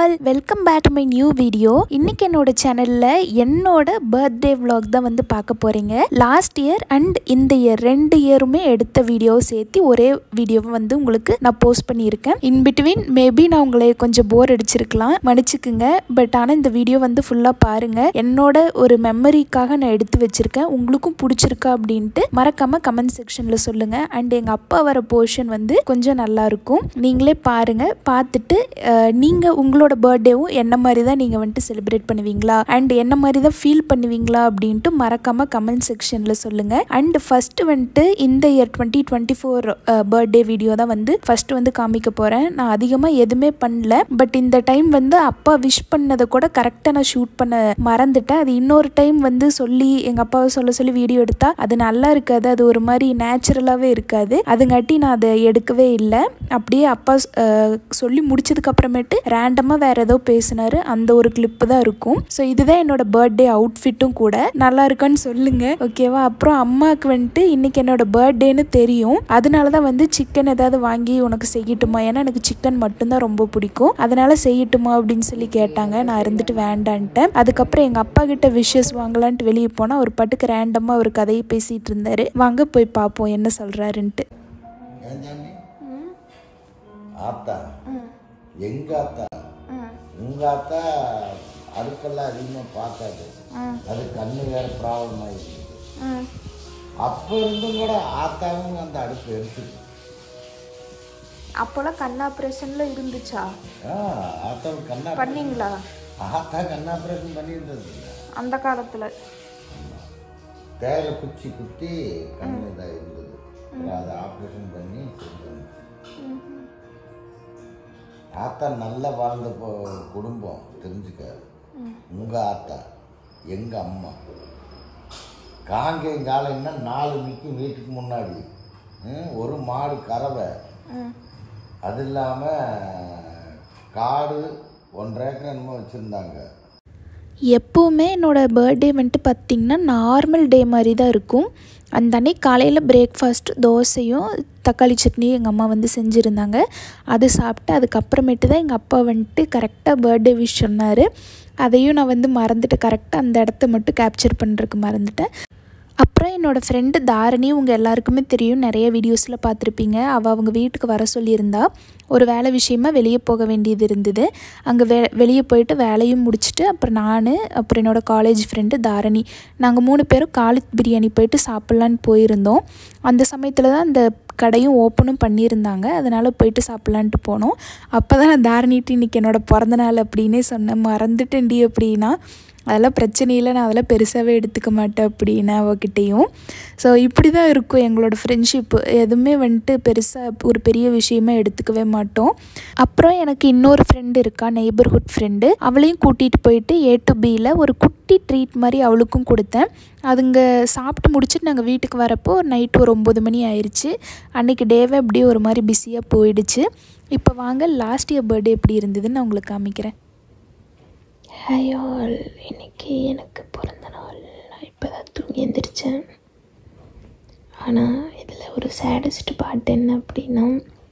all, welcome back to my new video. இன்னைக்கு என்னோட சேனல்ல என்னோட birthday vlog தான் வந்து பார்க்க போறீங்க. Last year and இந்த இயர் ரெண்டு இயருமே எடுத்த வீடியோ சேர்த்து ஒரே வீடியோவை வந்து உங்களுக்கு நான் போஸ்ட் பண்ணியிருக்கேன். In between மேபி நான் உங்களை கொஞ்சம் போர் அடிச்சிருக்கலாம், மன்னிச்சுக்குங்க. பட் ஆனால் இந்த வீடியோ வந்து ஃபுல்லாக பாருங்க. என்னோட ஒரு மெமரிக்காக நான் எடுத்து வச்சிருக்கேன். உங்களுக்கும் பிடிச்சிருக்கா அப்படின்ட்டு மறக்காம கமெண்ட் செக்ஷன்ல சொல்லுங்க. அண்ட் எங்க அப்பா வர போர்ஷன் வந்து கொஞ்சம் நல்லா இருக்கும். நீங்களே பாருங்க. பார்த்துட்டு நீங்கள் உங்களோட பர்த்டேவும் என்ன மாதிரி தான் நீங்கள் வந்துட்டு செலிப்ரேட் பண்ணுவீங்களா அண்ட் என்ன மாதிரி தான் ஃபீல் பண்ணுவீங்களா அப்படின்ட்டு மறக்காமல் கமெண்ட் செக்ஷனில் சொல்லுங்கள். அண்ட் ஃபஸ்ட்டு வந்துட்டு இந்த இயர் 2024 பர்த்டே வீடியோ தான் வந்து ஃபஸ்ட்டு வந்து காமிக்க போகிறேன். நான் அதிகமாக எதுவுமே பண்ணல. பட் இந்த டைம் வந்து அப்பா விஷ் பண்ணதை கூட கரெக்டாக நான் ஷூட் பண்ண மறந்துட்டேன். அது இன்னொரு டைம் வந்து சொல்லி எங்கள் அப்பாவை சொல்லி வீடியோ எடுத்தால் அது நல்லா இருக்காது, அது ஒரு மாதிரி நேச்சுரலாகவே இருக்காது. அதுங்காட்டி நான் அதை எடுக்கவே இல்லை. அப்படியே அப்பா சொல்லி முடிச்சதுக்கு அப்புறமேட்டு ரேண்டமாக வேறு ஏதோ பேசினார், அந்த ஒரு கிளிப்பு தான் இருக்கும். ஸோ இதுதான் என்னோட பர்த்டே அவுட்ஃபிட்டும் கூட. நல்லா இருக்கான்னு சொல்லுங்கள், ஓகேவா? அப்புறம் அம்மாவுக்கு வந்துட்டு இன்றைக்கி என்னோட பர்த்டேன்னு தெரியும், அதனால தான் வந்து சிக்கன் ஏதாவது வாங்கி உனக்கு செய்யட்டுமா, ஏன்னா எனக்கு சிக்கன் மட்டும்தான் ரொம்ப பிடிக்கும், அதனால செய்யட்டுமா அப்படின்னு சொல்லி கேட்டாங்க. நான் இருந்துட்டு வேண்டான்ட்டேன். அதுக்கப்புறம் எங்கள் அப்பா கிட்ட விஷஸ் வாங்கலான்ட்டு வெளியே போனால் ஒரு பாட்டுக்கு ரேண்டமாக ஒரு கதையை பேசிகிட்டு இருந்தார். வாங்க போய் பார்ப்போம் என்ன சொல்கிறாருன்ட்டு. ஆத்தா எங்க ஆத்தா உங்க ஆத்தா அடுக்கெல்லாம் அதிகமாக பார்க்காது, அது கண்ணு வேற ப்ராப்ளம் ஆயிடுச்சு. அப்போ இருந்தும் கூட ஆத்தாவும் அந்த அடுப்பு எடுத்துது. அப்போலாம் கண் ஆப்ரேஷன்ல இருந்துச்சா? ஆத்தாவும் கண்ணா பண்ணீங்களா? ஆத்தா கண் ஆப்ரேஷன் பண்ணியிருந்தது அந்த காலத்தில். தேயிலை குத்தி கண்ணு இதாக இருந்தது, அதை ஆப்ரேஷன் பண்ணி ஆத்தா நல்லா வாழ்ந்த குடும்பம் தெரிஞ்சுக்க. உங்க ஆத்தா எங்க அம்மா காங்கேயங்காலைன்னா 4 நிற்கும் வீட்டுக்கு முன்னாடி, ஒரு மாடு கறவை, அது இல்லாமல் காடு 1.5 ஏக்கர் என்னமோ வச்சுருந்தாங்க. எப்போவுமே என்னோடய பர்த்டே வந்துட்டு பார்த்திங்கன்னா நார்மல் டே மாதிரி தான் இருக்கும். அந்த அன்னைக்கு காலையில் பிரேக்ஃபாஸ்ட் தோசையும் தக்காளி சட்னியும் எங்கள் அம்மா வந்து செஞ்சுருந்தாங்க. அது சாப்பிட்டு அதுக்கப்புறமேட்டு தான் எங்கள் அப்பா வந்துட்டு கரெக்டாக பர்த்டே விஷ் சொன்னார். அதையும் நான் வந்து மறந்துட்டு கரெக்டாக அந்த இடத்த மட்டும் கேப்சர் பண்ணுறதுக்கு மறந்துட்டேன். அப்புறம் என்னோடய ஃப்ரெண்டு தாரணி, உங்கள் எல்லாருக்குமே தெரியும், நிறைய வீடியோஸில் பார்த்துருப்பீங்க. அவங்க வீட்டுக்கு வர சொல்லியிருந்தா. ஒரு வேலை விஷயமா வெளியே போக வேண்டியது இருந்தது. அங்கே வெளியே போயிட்டு வேலையும் முடிச்சுட்டு அப்புறம் அப்புறம் என்னோடய காலேஜ் ஃப்ரெண்டு தாரணி, நாங்கள் 3 பேரும் காலித் பிரியாணி போயிட்டு சாப்பிட்லான்னு போயிருந்தோம். அந்த சமயத்தில் தான் அந்த கடையும் ஓப்பனும் பண்ணியிருந்தாங்க, அதனால் போயிட்டு சாப்பிட்லான்ட்டு போனோம். அப்போ தான் நான் தாரணிட்டு இன்றைக்கி என்னோடய பிறந்தநாள் அப்படின்னே சொன்னேன். மறந்துட்டேன்டி அப்படின்னா, அதெல்லாம் பிரச்சனை இல்லை, நான் அதெல்லாம் பெருசாகவே எடுத்துக்க மாட்டேன் அப்படின்னு அவகிட்டையும். ஸோ இப்படி தான் இருக்கும் எங்களோட ஃப்ரெண்ட்ஷிப்பு. எதுவுமே வந்துட்டு பெருசாக ஒரு பெரிய விஷயமா எடுத்துக்கவே மாட்டோம். அப்புறம் எனக்கு இன்னொரு ஃப்ரெண்டு இருக்கா, நெய்பர்ஹுட் ஃப்ரெண்டு. அவளையும் கூட்டிகிட்டு போயிட்டு A to Bயில் ஒரு குட்டி ட்ரீட் மாதிரி அவளுக்கும் கொடுத்தேன். அதுங்க சாப்பிட்டு முடிச்சுட்டு நாங்கள் வீட்டுக்கு வரப்போ நைட்டு ஒரு 9 மணி ஆயிடுச்சு. அன்றைக்கி டேவே அப்படியே ஒரு மாதிரி பிஸியாக போயிடுச்சு. இப்போ வாங்க லாஸ்ட் இயர் பர்த்டே எப்படி இருந்ததுன்னு நான் உங்களுக்கு காமிக்கிறேன். ஹாய் ஆல், இன்றைக்கி எனக்கு பிறந்த நாள். நான் இப்போ தான் தூங்கி எழுந்திரிச்சேன். ஆனால் இதில் ஒரு சேடஸ்ட் பார்ட் என்ன அப்படின்னா,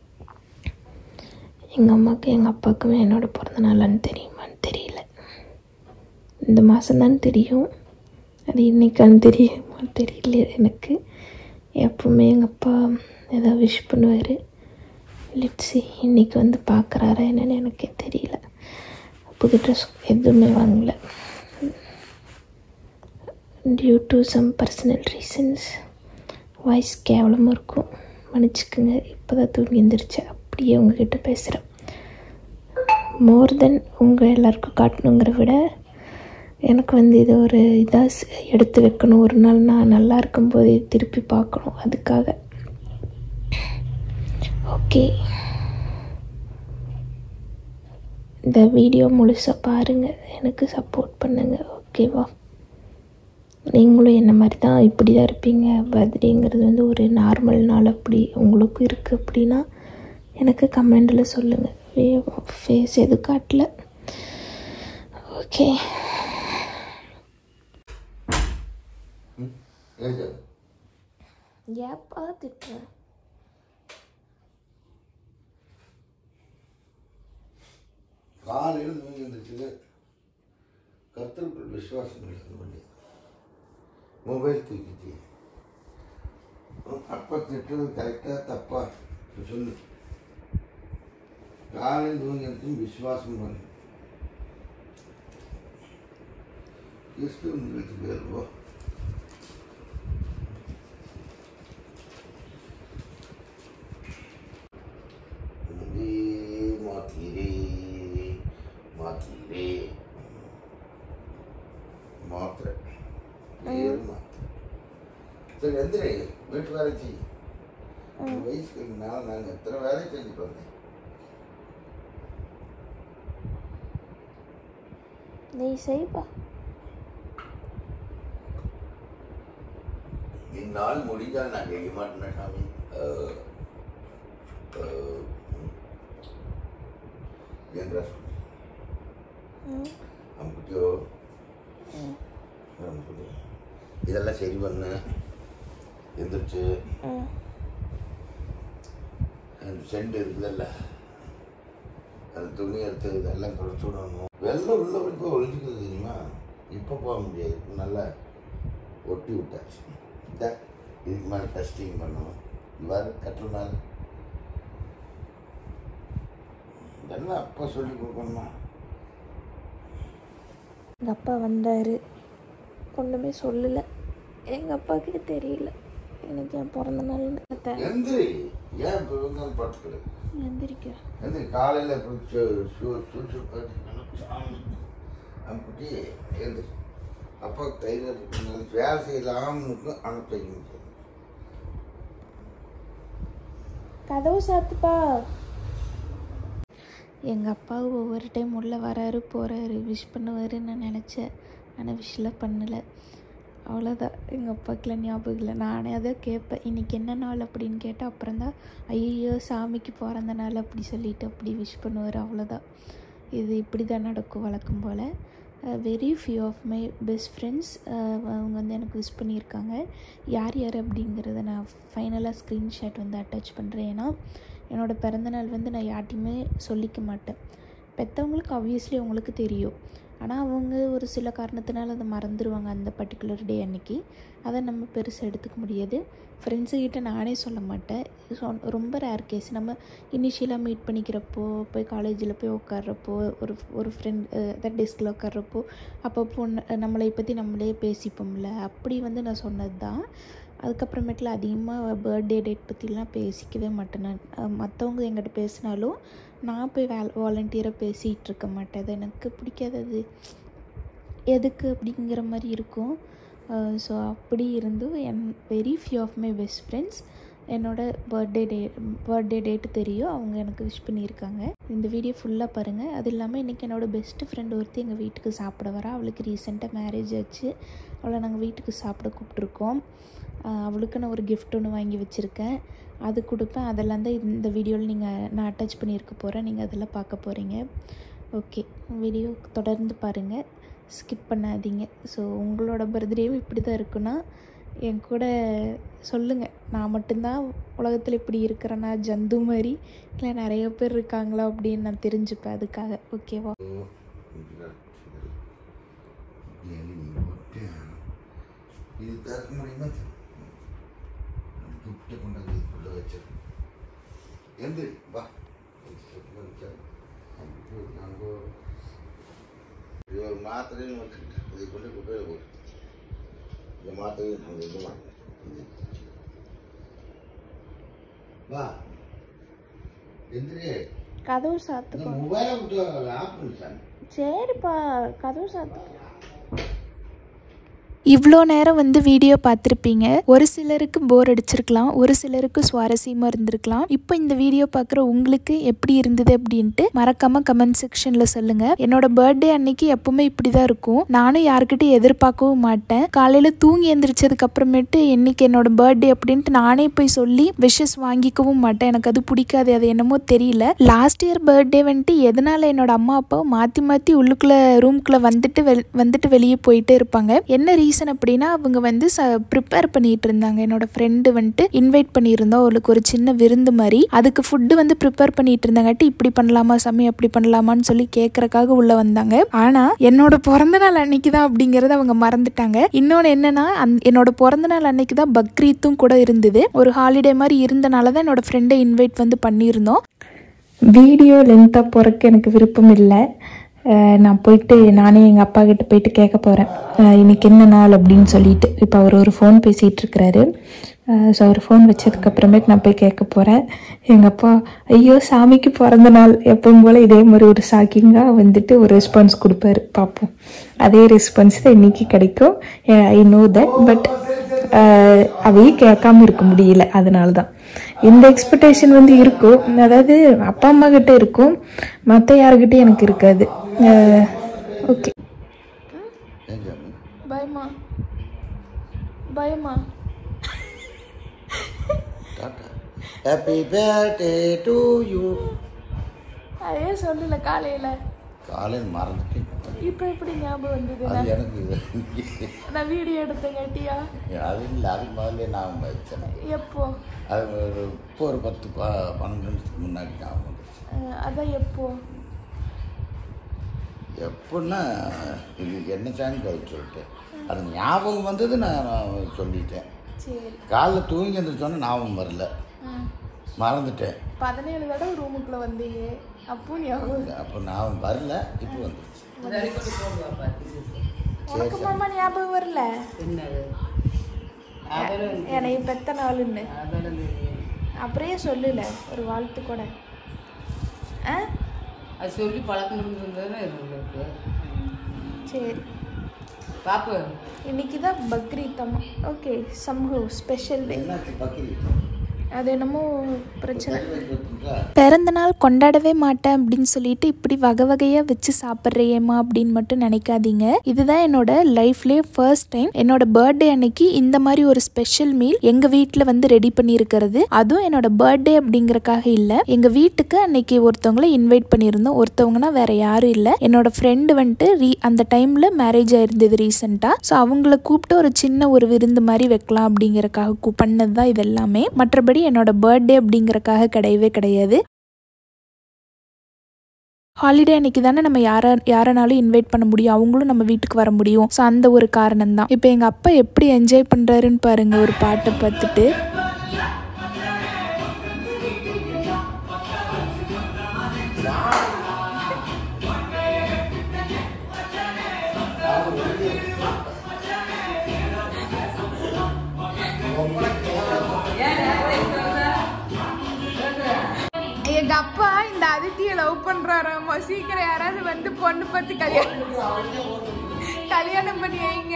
எங்கள் அம்மாவுக்கும் எங்கள் அப்பாவுக்குமே என்னோடய பிறந்த நாளான்னு தெரியுமான்னு தெரியல. இந்த மாதம்தான் தெரியும், அது இன்றைக்கான்னு தெரியுமான்னு தெரியல எனக்கு. எப்பவுமே எங்கள் அப்பா ஏதாவது விஷ் பண்ணுவார். லிட்ஸி இன்றைக்கி வந்து பார்க்குறாரா என்னன்னு எனக்கே தெரியல. புது ட்ரெஸ் எதுவுமே வாங்கலை. Due to some personal reasons voice கேவலமாக இருக்கும், மன்னிச்சுக்குங்க. இப்போ தான் தூங்கி எழுந்திரிச்சேன், அப்படியே உங்ககிட்ட பேசுகிறேன். மோர் தென் உங்கள் எல்லாருக்கும் காட்டணுங்கிற விட எனக்கு வந்து இது ஒரு இதாக எடுத்து வைக்கணும். ஒரு நாள் நான் நல்லா இருக்கும்போது திருப்பி பார்க்கணும், அதுக்காக. ஓகே, இந்த வீடியோ முழுசாக பாருங்கள், எனக்கு சப்போர்ட் பண்ணுங்கள், ஓகேவா? நீங்களும் என்ன மாதிரி தான் இப்படி தான் இருப்பீங்க. பர்த்டேங்கிறது வந்து ஒரு நார்மல் நாள், அப்படி உங்களுக்கும் இருக்குது அப்படின்னா எனக்கு கமெண்டில் சொல்லுங்கள். ஃபேஸ் எது காட்டல, ஓகே? ஏப்பா திட்டுறேன்? காலையில் தூங்கி எழுந்திரிச்சு கர்த்தருக்குள் விசுவாசம் எடுத்து பண்ணி மொபைல் தூக்கிச்சு அப்பா திட்டுறது கரெக்டாக தப்பா சொல்லு. காலையில் தூங்கி எழுந்து விசுவாசம் பண்ணு. கிறிஸ்துவ போயிருவோம். மாத்திரை சரி எந்திரி வீட்டு வேலை செய்யும். வயசுக்கு நாங்கள் எத்தனை வேலை செஞ்சுட்டு வந்தேன். நீ செய்ப்பா. இந்நாள் முடிஞ்சால் நான் செய்ய மாட்டேன் சாமி. என்ற அம்பிட்டியோ இதெல்லாம் சரி பண்ணு. எந்திரிச்சு அந்த செண்டு இருக்குதுல்ல அந்த துணி எடுத்து இதெல்லாம் தொடச்சு விடணும். வெள்ளம் உள்ள வரைக்கும் ஒழிஞ்சிக்கிறது தெரியுமா? இப்போ போக முடியாது. நல்லா ஒட்டி விட்டாச்சு. இதான் இதுக்கு மேலே டஸ்டிங் பண்ணணும். இவ்வாறு கட்டில் மேலே இதெல்லாம் அப்பா சொல்லி கொடுக்கணுமா? எங்கள் அப்பா வந்தார், ஒன்றுமே சொல்லலை. எங்கள் அப்பாவுக்கே தெரியல எனக்கு என் பிறந்த நாள்னு. எந்திரி. ஏன் இப்போ பார்த்துக்கிறது? எந்திரிக்கிறேன். எந்திரி. காலையில் அனுப்பிட்டு எந்திரி. அப்பாவுக்கு தைரியம் இருக்கிறதுனால வேலை செய்யலாம்னு இருக்கும். ஆனால் செய்ய முடியாது. கதவு சாத்துப்பா. எங்கள் அப்பாவும் ஒவ்வொரு டைம் உள்ளே வராரு போகிறாரு, விஷ் பண்ணுவாருன்னு நான் நினச்சேன். ஆனால் விஷெலாம் பண்ணலை. அவ்வளோதான். எங்கள் அப்பாவுக்குலாம் ஞாபகம் இல்லை. நானே அதை கேட்பேன், இன்றைக்கி என்ன நாள் அப்படின்னு கேட்டால் அப்புறம்தான் ஐயோ சாமிக்கு பிறந்த நாள் அப்படி சொல்லிவிட்டு அப்படி விஷ் பண்ணுவார். அவ்வளோதான். இது இப்படி தான் நடக்கும் வழக்கம் போல். Very few of my best friends அவங்க வந்து எனக்கு விஷ் பண்ணியிருக்காங்க. யார் யார் அப்படிங்கிறத நான் ஃபைனலாக ஸ்க்ரீன்ஷாட் வந்து அட்டாச் பண்ணுறேன். ஏன்னா என்னோடய பிறந்தநாள் வந்து நான் யார்ட்டையுமே சொல்லிக்க மாட்டேன். பெற்றவங்களுக்கு ஆப்வியஸ்லி அவங்களுக்கு தெரியும். ஆனால் அவங்க ஒரு சில காரணத்தினால அதை மறந்துடுவாங்க அந்த பர்டிகுலர் டே அன்றைக்கி. அதை நம்ம பெருசாக எடுத்துக்க முடியாது. ஃப்ரெண்ட்ஸுக்கிட்ட நானே சொல்ல மாட்டேன். ரொம்ப ரேர் கேஸ். நம்ம இனிஷியலாக மீட் பண்ணிக்கிறப்போ, போய் காலேஜில் போய் உட்கார்றப்போ, ஒரு ஃப்ரெண்ட் அதான் டெஸ்கில் உட்கார்றப்போ அப்பப்போ நம்மளை பற்றி நம்மளே பேசிப்போம்ல, அப்படி வந்து நான் சொன்னது தான். அதுக்கப்புறமேட்டில் அதிகமாக பர்த்டே டேட் பற்றிலாம் பேசிக்கவே மாட்டேன். நான் மற்றவங்க எங்கிட்ட பேசினாலும் நான் போய் வாலண்டியராக பேசிகிட்டு இருக்க மாட்டேன். அது எனக்கு பிடிக்காதது. எதுக்கு அப்படிங்கிற மாதிரி இருக்கும். ஸோ அப்படி இருந்தும் very few of my best friends என்னோடய பர்த்டே டேட்டு தெரியும். அவங்க எனக்கு விஷ் பண்ணியிருக்காங்க. இந்த வீடியோ ஃபுல்லாக பாருங்கள். அது இல்லாமல் இன்றைக்கி என்னோடய பெஸ்ட்டு ஃப்ரெண்ட் ஒருத்தி எங்கள் வீட்டுக்கு சாப்பிட வரா. அவளுக்கு ரீசெண்டாக மேரேஜ் ஆச்சு. அவளை நாங்கள் வீட்டுக்கு சாப்பிட கூப்பிட்ருக்கோம். அவளுக்கு நான் ஒரு கிஃப்ட் ஒன்று வாங்கி வச்சுருக்கேன். அது கொடுப்பேன். அதெல்லாம் தான் இந்த வீடியோவில் நான் அட்டாச் பண்ணியிருக்க போகிறேன். நீங்கள் அதெல்லாம் பார்க்க போகிறீங்க. ஓகே, வீடியோ தொடர்ந்து பாருங்கள், ஸ்கிப் பண்ணாதீங்க. ஸோ உங்களோட பர்த்டேவும் இப்படி தான் இருக்குன்னா என் கூட சொல்லுங்கள். நான் மட்டும்தான் உலகத்தில் இப்படி இருக்கிறேன்னா ஜந்து மாதிரி, இல்லை நிறைய பேர் இருக்காங்களா அப்படின்னு நான் தெரிஞ்சுப்பேன். அதுக்காக ஓகேவா? இது திறக்க முடியுமா? கிஃப்ட்டை கொண்டாந்து இதுக்குள்ளே வச்சிரு. எந்திரி வா. இது ஒரு மாத்திரைன்னு வச்சுக்கிட்டு இதை கொண்டு குப்பையில் போட்டு இந்த மாத்திரையும் இது வா. எந்திரி. கதவு சாத்து. மொபைலை விட்டு ஆஃப் பண்ணிச்சாங்க. சரிப்பா, கதவு சாத்து. இவ்வளோ நேரம் வந்து வீடியோ பார்த்துருப்பீங்க. ஒரு சிலருக்கு போர் அடிச்சிருக்கலாம், ஒரு சிலருக்கு சுவாரஸ்யமாக இருந்திருக்கலாம். இப்போ இந்த வீடியோ பார்க்குற உங்களுக்கு எப்படி இருந்தது அப்படின்ட்டு மறக்காமல் கமெண்ட் செக்ஷனில் சொல்லுங்கள். என்னோட பர்த்டே அன்னைக்கு எப்பவுமே இப்படி தான் இருக்கும். நானும் யாருக்கிட்டையும் எதிர்பார்க்கவும் மாட்டேன். காலையில் தூங்கி எந்திரிச்சதுக்கு அப்புறமேட்டு இன்னைக்கு என்னோட பர்த்டே அப்படின்ட்டு நானே போய் சொல்லி விஷஸ் வாங்கிக்கவும் மாட்டேன். எனக்கு அது பிடிக்காது. அது என்னமோ தெரியல. லாஸ்ட் இயர் பர்த்டே வந்துட்டு எதனால என்னோட அம்மா அப்பாவும் மாற்றி மாற்றி உள்ளுக்குள்ளே ரூம்குள்ளே வந்துட்டு வெளியே போயிட்டே இருப்பாங்க. என்ன ரீசன் ரீசன் அப்படின்னா அவங்க வந்து ப்ரிப்பேர் பண்ணிட்டு இருந்தாங்க. என்னோட ஃப்ரெண்டு வந்துட்டு இன்வைட் பண்ணியிருந்தோம் அவளுக்கு ஒரு சின்ன விருந்து மாதிரி. அதுக்கு ஃபுட்டு வந்து ப்ரிப்பேர் பண்ணிட்டு இருந்தாங்காட்டி இப்படி பண்ணலாமா சாமி அப்படி பண்ணலாமான்னு சொல்லி கேட்கறக்காக உள்ள வந்தாங்க. ஆனால் என்னோட பிறந்த நாள் அன்னைக்கு தான் அப்படிங்கிறத அவங்க மறந்துட்டாங்க. இன்னொன்று என்னன்னா என்னோட பிறந்த நாள் அன்னைக்கு தான் பக்ரீத்தும் கூட இருந்தது. ஒரு ஹாலிடே மாதிரி இருந்தனால தான் என்னோட ஃப்ரெண்டை இன்வைட் வந்து பண்ணியிருந்தோம். வீடியோ லென்த்தாக போகிறதுக்கு எனக்கு விருப்பம் இல்லை. நான் போயிட்டு நானே எங்கள் அப்பா கிட்ட போயிட்டு கேட்க போகிறேன் இன்றைக்கி என்ன நாள் அப்படின்னு சொல்லிட்டு. இப்போ அவர் ஒரு ஃபோன் பேசிகிட்டு இருக்கிறாரு. ஸோ அவர் ஃபோன் வச்சதுக்கப்புறமேட்டு நான் போய் கேட்க போகிறேன். எங்கள் அப்பா ஐயோ சாமிக்கு பிறந்த நாள் எப்பவும் போல் இதே மாதிரி ஒரு ஷாக்கிங்காக வந்துட்டு ஒரு ரெஸ்பான்ஸ் கொடுப்பாரு. பார்ப்போம், அதே ரெஸ்பான்ஸ் தான் இன்றைக்கி கிடைக்கும். I know that. பட் அதையும் கேட்காம இருக்க முடியல. அதனால தான் இந்த எக்ஸ்பெக்டேஷன் வந்து இருக்கும். அதாவது அப்பா அம்மா கிட்ட இருக்கும், மற்ற யாருக்கிட்டையும் எனக்கு இருக்காது. ஓகே. பயமா பயமா ஹாப்பி பர்த்டே டு யூ. அதே சொல்லல காலையில் மறந்துட்டேன். இப்போ எப்படி ஞாபகம் வந்தது? அது எனக்கு நான் வீடியோ எடுத்தேன் கேட்டியா? அது இல்லை, அதுக்கு முதல்ல ஞாபகம் வச்சேன். எப்போ? அது ஒரு 10-12 நிமிஷத்துக்கு முன்னாடி ஞாபகம் வந்துச்சு. அதான் எப்போன்னா இது என்ன சாமி கழிச்சு சொல்லிட்டேன். அது ஞாபகம் வந்தது நான் சொல்லிட்டேன். சரி. காலைல தூங்கி எழுந்திரிச்சோன்னே ஞாபகம் வரல, மறந்துட்டேன். 17 தடவை ரூமுக்குள்ளே வந்தீங்க, அப்போ ஞாபகம். அப்போ ஞாபகம் வரல, இப்போ வந்துருச்சு. உனக்கு மாமா ஞாபகம் வரல என்னைய பெத்த நாளுன்னு? அப்படியே சொல்லல ஒரு வாழ்த்து கூட. அது சொல்லி பழக்கம் இருந்தது. சரி பாப்பு, இன்னைக்கு தான் பக்ரீத். அம்மா ஓகே, சம்ஹவ் ஸ்பெஷல் டே. அது என்னமோ பிரச்சனை. பிறந்த நாள் கொண்டாடவே மாட்டேன் அப்படின்னு சொல்லிட்டு இப்படி வகை வகையாக வச்சு சாப்பிட்றேம்மா அப்படின்னு மட்டும் நினைக்காதீங்க. இதுதான் என்னோட லைஃப்லேயே ஃபர்ஸ்ட் டைம் என்னோட பர்த்டே அன்னைக்கு இந்த மாதிரி ஒரு ஸ்பெஷல் மீல் எங்கள் வீட்டில் வந்து ரெடி பண்ணியிருக்கிறது. அதுவும் என்னோட பர்த்டே அப்படிங்கறக்காக இல்லை, எங்கள் வீட்டுக்கு அன்னைக்கு ஒருத்தவங்களை இன்வைட் பண்ணியிருந்தோம். ஒருத்தவங்கன்னா வேற யாரும் இல்லை, என்னோட ஃப்ரெண்டு வந்துட்டு அந்த டைமில் மேரேஜ் ஆயிருந்தது ரீசெண்டாக. ஸோ அவங்கள கூப்பிட்டு ஒரு சின்ன ஒரு விருந்து மாதிரி வைக்கலாம் அப்படிங்கறக்காக பண்ணது தான் இது எல்லாமே. மற்றபடி என்னோட பர்த்டே அப்படிங்கறக்காக கிடையவே கிடையாது. ஹாலிடே அன்னைக்கு தானே நம்ம யாரனாலும் இன்வைட் பண்ண முடியும், அவங்களும் நம்ம வீட்டுக்கு வர முடியும். ஸோ அந்த ஒரு காரணம் தான். இப்போ எங்கள் அப்பா எப்படி என்ஜாய் பண்ணுறாருன்னு பாருங்க ஒரு பாட்டை பார்த்துட்டு. எங்க அப்பா இந்த அதித்தியை லவ் பண்றாராமா. சீக்கிரம் யாராவது வந்து பொண்ணு பார்த்து கல்யாணம் பண்ணி வைங்க.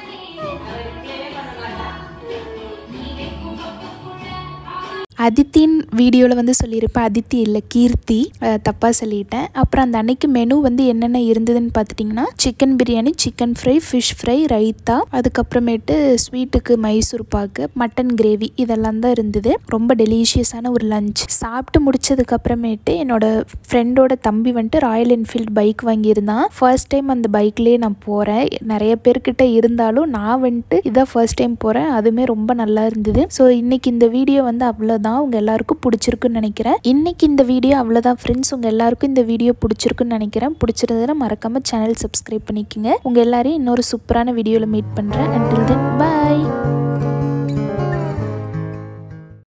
அதித்தின் வீடியோவில் வந்து சொல்லியிருப்பேன், அதித்தி இல்லை கீர்த்தி, தப்பாக சொல்லிட்டேன். அப்புறம் அந்த அன்னைக்கு மெனு வந்து என்னென்ன இருந்ததுன்னு பார்த்துட்டிங்கன்னா chicken biryani, chicken fry, fish fry, raita, அதுக்கப்புறமேட்டு ஸ்வீட்டுக்கு மைசூர் பாக்கு, மட்டன் கிரேவி, இதெல்லாம் தான் இருந்தது. ரொம்ப டெலிஷியஸான ஒரு லஞ்ச். சாப்பிட்டு முடிச்சதுக்கப்புறமேட்டு என்னோட ஃப்ரெண்டோட தம்பி வந்துட்டு ராயல் என்ஃபீல்டு பைக் வாங்கியிருந்தான். ஃபர்ஸ்ட் டைம் அந்த பைக்லேயே நான் போகிறேன். நிறைய பேர்கிட்ட இருந்தாலும் நான் வந்துட்டு இதான் ஃபர்ஸ்ட் டைம் போகிறேன். அதுவுமே ரொம்ப நல்லா இருந்தது. ஸோ இன்னைக்கு இந்த வீடியோ வந்து அவ்வளோதான். உங்க எல்லாருக்கும் பிடிச்சிருக்குன்னு நினைக்கிறேன். இன்னைக்கு இந்த வீடியோ அவ்வளோதான் ஃப்ரெண்ட்ஸ். உங்க எல்லாருக்கும் இந்த வீடியோ பிடிச்சிருக்குன்னு நினைக்கிறேன். பிடிச்சிருந்ததுன்னா மறக்காம சேனல் சப்ஸ்கிரைப் பண்ணிக்கோங்க. உங்க எல்லாரையும் இன்னொரு சூப்பரான வீடியோவில் மீட் பண்றேன். until then bye.